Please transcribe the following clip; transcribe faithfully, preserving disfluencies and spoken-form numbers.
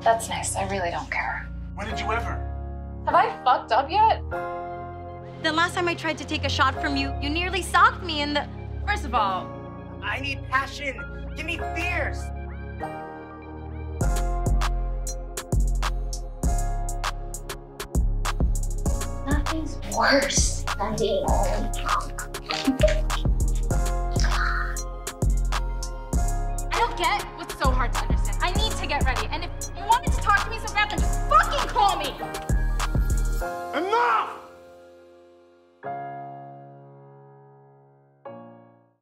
That's nice. I really don't care. When did you ever? Have I fucked up yet? The last time I tried to take a shot from you, you nearly socked me in the... First of all, I need passion. Give me fierce. Nothing's worse than being only drunk.